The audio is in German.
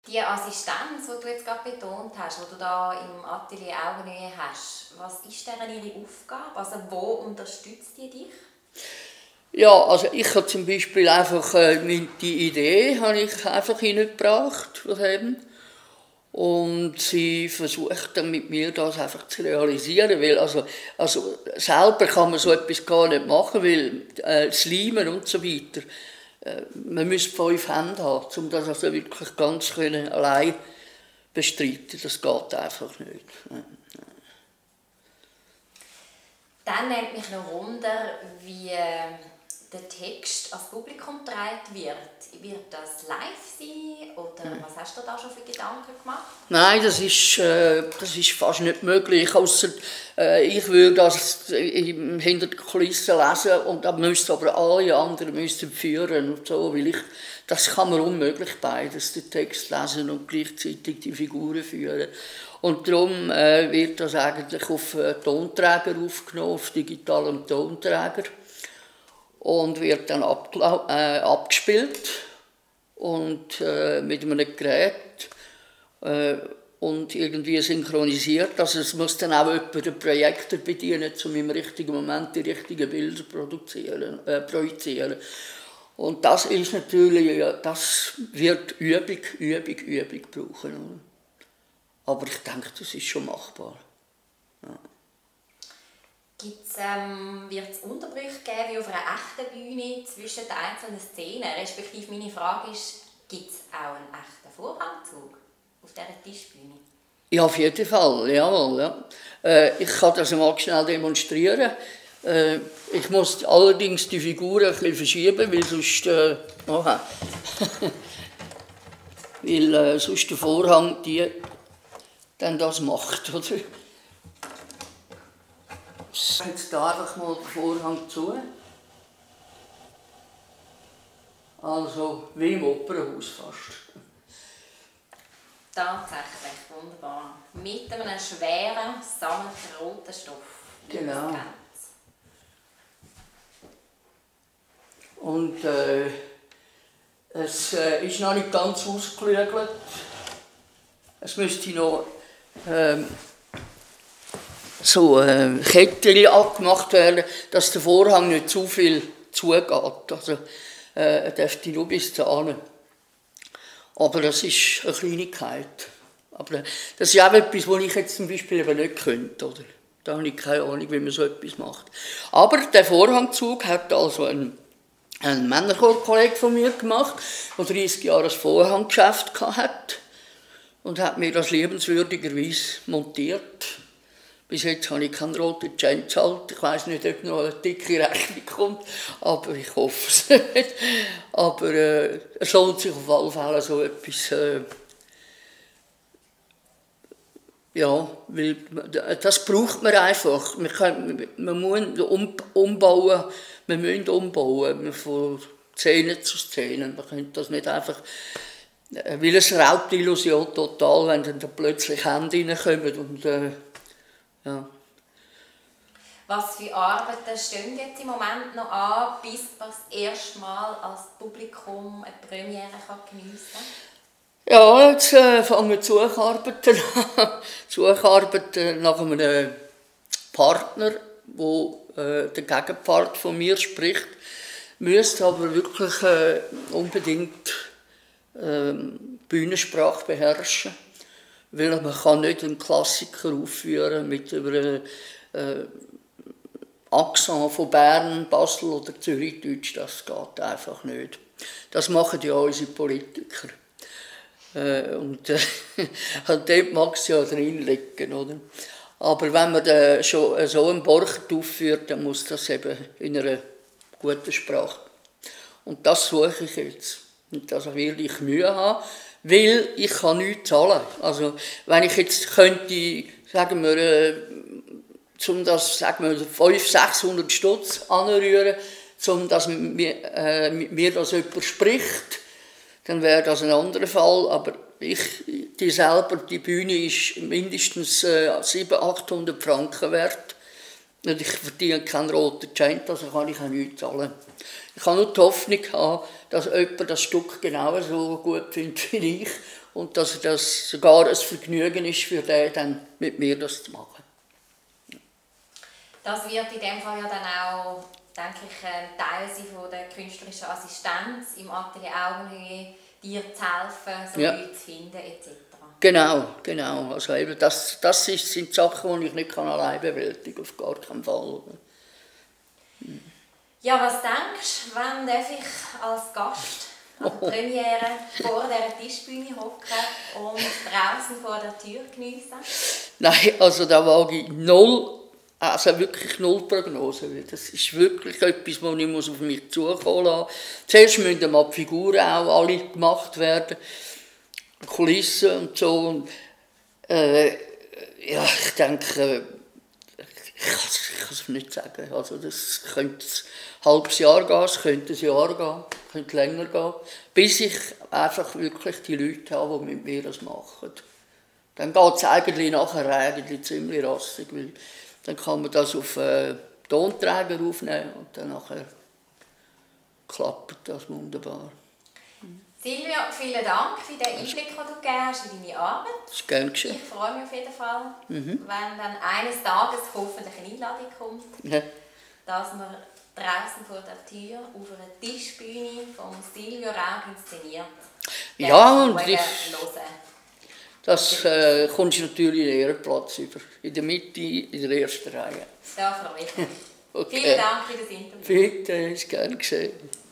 Die Assistenz, die du jetzt gerade betont hast, die du da im Atelier Augenhöhe hast, was ist denn ihre Aufgabe? Also wo unterstützt die dich? Ja, also ich habe zum Beispiel einfach die Idee habe ich einfach hineingebracht von dem. Und sie versucht dann mit mir das einfach zu realisieren, weil also selber kann man so etwas gar nicht machen, weil Slimen und so weiter, man müsste 5 Hände haben, um das also wirklich ganz können, allein bestreiten. Das geht einfach nicht. Dann nimmt mich noch Wunder, wie der Text ans Publikum getragen wird. Wird das live sein oder was hast du da schon für Gedanken gemacht? Nein, das ist fast nicht möglich. Ausser, ich würde das hinter den Kulissen lesen und dann müssten aber alle anderen führen und so, weil das kann man unmöglich beides, den Text lesen und gleichzeitig die Figuren führen. Und darum wird das eigentlich auf Tonträger aufgenommen, auf digitalem Tonträger. Und wird dann abgespielt und mit einem Gerät und irgendwie synchronisiert. Also es muss dann auch jemand den Projektor bedienen, um im richtigen Moment die richtigen Bilder projizieren. Und das ist natürlich, das wird Übung brauchen. Aber ich denke, das ist schon machbar. Ja. Wird es Unterbrüche geben wie auf einer echten Bühne zwischen den einzelnen Szenen? Respektive meine Frage ist, gibt es auch einen echten Vorhangzug auf dieser Tischbühne? Ja, auf jeden Fall, jawohl. Ja. Ich kann das mal schnell demonstrieren. Ich muss allerdings die Figuren ein bisschen verschieben, weil sonst, weil, sonst der Vorhang dann das macht, oder? Jetzt einfach mal den Vorhang zu. Also wie im Opernhaus fast. Tatsächlich, wunderbar. Mit einem schweren, sammetroten Stoff. Genau. Und es ist noch nicht ganz ausgeklügelt. Es müsste noch so Kettchen abgemacht werden, dass der Vorhang nicht zu viel zugeht. Also er dürfte nur bis dahin. Aber das ist eine Kleinigkeit. Aber das ist auch etwas, was ich jetzt zum Beispiel eben nicht könnte. Oder? Da habe ich keine Ahnung, wie man so etwas macht. Aber der Vorhangzug hat also ein Männerchorkollege von mir gemacht, der 30 Jahre ein Vorhanggeschäft hatte und hat mir das liebenswürdigerweise montiert. Bis jetzt habe ich keinen roten Cent gezahlt. Ich weiss nicht, ob noch eine dicke Rechnung kommt, aber ich hoffe es nicht. Aber es lohnt sich auf alle Fälle so etwas. Ja, weil das braucht man einfach. Man muss umbauen, wir müssen umbauen, von Szene zu Szene. Man könnte das nicht einfach, weil es raubt die Illusion total, wenn dann plötzlich Hände reinkommen und ja. Was für Arbeiten stehen jetzt im Moment noch an, bis man das erste Mal als Publikum eine Premiere geniessen kann? Ja, jetzt fangen wir Sucharbeiten an. Sucharbeiten nach einem Partner, der den Gegenpart von mir spricht, müsste aber wirklich unbedingt Bühnensprache beherrschen. Weil man kann nicht einen Klassiker aufführen mit einem Akzent von Bern, Basel oder Zürichdeutsch. Das geht einfach nicht. Das machen ja unsere Politiker. Und dort mag es ja drin liegen, oder? Aber wenn man schon so einen Borchert aufführt, dann muss das eben in einer guten Sprache. Und das suche ich jetzt. Und das will ich Mühe haben. Weil ich kann nichts zahlen. Also, wenn ich jetzt könnte, sagen wir, um das, sagen wir, 500-600 Stutz anrühren, um dass mit mir das jemand spricht, dann wäre das ein anderer Fall. Aber die Bühne ist mindestens 700-800 Franken wert. Und ich verdiene keinen roten Cent, also kann ich auch nichts zahlen. Ich kann nur die Hoffnung haben, dass jemand das Stück genauso gut findet wie ich und dass das sogar ein Vergnügen ist für den, dann mit mir das zu machen. Das wird in dem Fall ja dann auch, denke ich, ein Teil sein von der künstlerischen Assistenz, im Atelier Augenhöhe, dir zu helfen, so Leute zu finden etc. Genau. Also eben das sind Sachen, die ich nicht allein bewältigen kann, auf gar keinen Fall. Ja, was denkst du, wann darf ich als Gast an der Premiere vor dieser Tischbühne hocken und draußen vor der Tür geniessen? Nein, also da wage ich wirklich null Prognose. Das ist wirklich etwas, das ich auf mich zukommen lassen muss. Zuerst müssen mal die Figuren auch alle gemacht werden, Kulissen und so. Und, ja, ich denke, ich kann es nicht sagen. Also das könnte ein halbes Jahr gehen, es könnte ein Jahr gehen, es könnte länger gehen, bis ich einfach wirklich die Leute habe, die mit mir das machen. Dann geht es eigentlich ziemlich rassig, weil dann kann man das auf Tonträger aufnehmen und dann nachher klappt das wunderbar. Silvia, vielen Dank für den Einblick, den du gegeben hast in deine Arbeit. Das ist gern geschehen. Ich freue mich auf jeden Fall, wenn dann eines Tages hoffentlich eine Einladung kommt, dass wir draußen vor der Tür auf einer Tischbühne von Silvia Rauch inszeniert. Ja, und das kommst du natürlich in den Ehrenplatz über. In der Mitte, in der ersten Reihe. Da freue ich mich. Okay. Vielen Dank für das Interview. Bitte, ist gern geschehen.